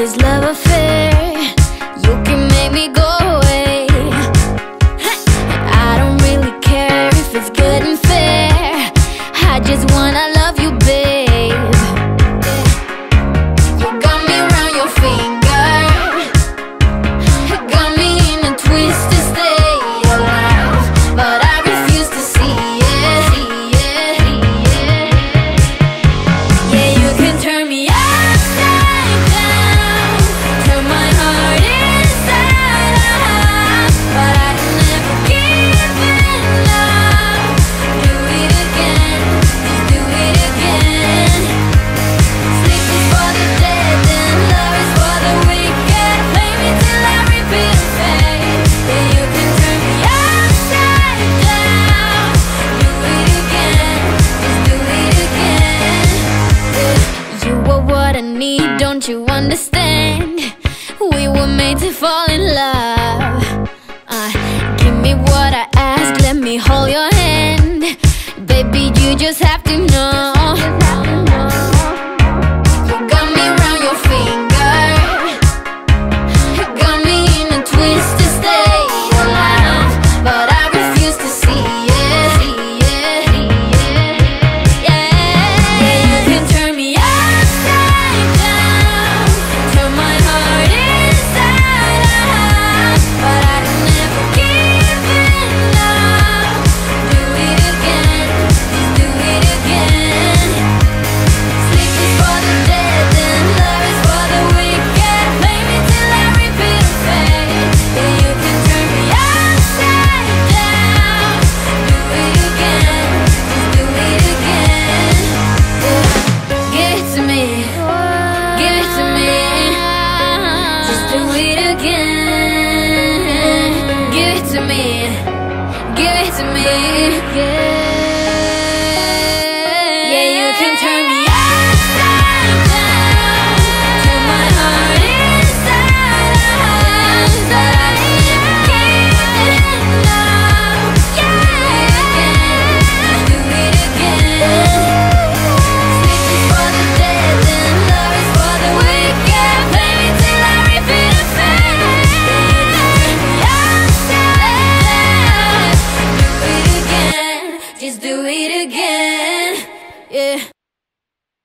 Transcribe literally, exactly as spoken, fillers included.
this love affair. You can make me go away. I don't really care if it's good and fair. I just wanna love you, babe. You got me around your finger, got me in a twisted state of love, but I refuse to see it. Yeah, you can turn me upside down, turn my heart inside out, but I can never give it up. Do it again, just do it again. Sleep is for the dead and love is for the wicked. Play me till I repeat and fade. Yeah, you can turn me upside down. Do it again, just do it again. Yeah. You are what I need, don't you understand? We were made to fall in love. Uh, give me what I ask, let me hold your hand. Baby, you just have to know. You got me around your finger, got me in a twisted state of love, but I refuse to see it. Yeah, you can turn me upside down, turn my heart inside out, but I can never give it up. Do it again, just do it again. Sleep is for the dead and love is for the wicked. Play me till I repeat and fade. Yeah, you can turn me upside down. Do it again, just do it again. Yeah. Give it to me, give it to me. Just do it again. Give it to me, give it to me. Yeah, you can turn me upside down, turn my heart inside out, but I can never give it up. Yeah, just do it again. Sleep is for the dead and love is for the wicked. Play me till I repeat and fade. Yeah, you can turn me upside down. Do it again, just do it again. Yeah.